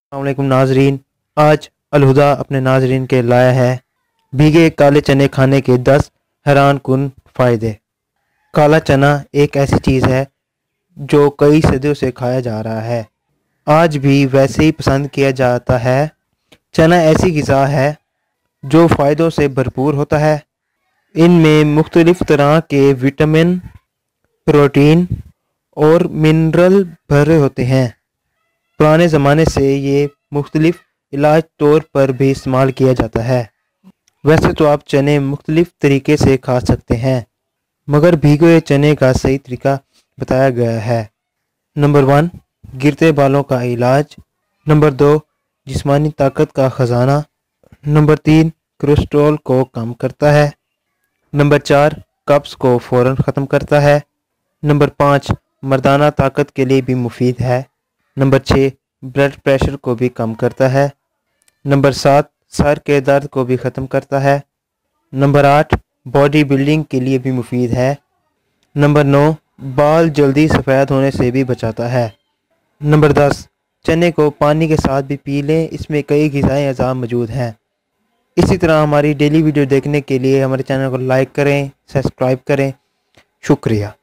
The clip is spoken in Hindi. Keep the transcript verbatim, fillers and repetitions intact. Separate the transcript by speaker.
Speaker 1: अस्सलाम वालेकुम नाजरीन। आज अलहुदा अपने नाजरीन के लाया है भीगे काले चने खाने के दस हैरान कुन फ़ायदे। काला चना एक ऐसी चीज़ है जो कई सदियों से खाया जा रहा है, आज भी वैसे ही पसंद किया जाता है। चना ऐसी ग़िज़ा है जो फ़ायदों से भरपूर होता है। इनमें मुख्तलिफ़ तरह के विटामिन, प्रोटीन और मिनरल भरे होते हैं। पुराने ज़माने से ये मुख्तलिफ़ इलाज तौर पर भी इस्तेमाल किया जाता है। वैसे तो आप चने मुख्तलिफ़ तरीके से खा सकते हैं, मगर भीगे हुए चने का सही तरीका बताया गया है। नंबर वन, गिरते बालों का इलाज। नंबर दो, जिस्मानी ताकत का ख़जाना। नंबर तीन, कोलेस्ट्रॉल को कम करता है। नंबर चार, कब्ज़ को फ़ौरन ख़त्म करता है। नंबर पाँच, मर्दाना ताकत के लिए भी मुफीद है। नंबर छः, ब्लड प्रेशर को भी कम करता है। नंबर सात, सर के दर्द को भी ख़त्म करता है। नंबर आठ, बॉडी बिल्डिंग के लिए भी मुफीद है। नंबर नौ, बाल जल्दी सफ़ेद होने से भी बचाता है। नंबर दस, चने को पानी के साथ भी पी लें, इसमें कई ग़िज़ाई अज़ा मौजूद हैं। इसी तरह हमारी डेली वीडियो देखने के लिए हमारे चैनल को लाइक करें, सब्सक्राइब करें। शुक्रिया।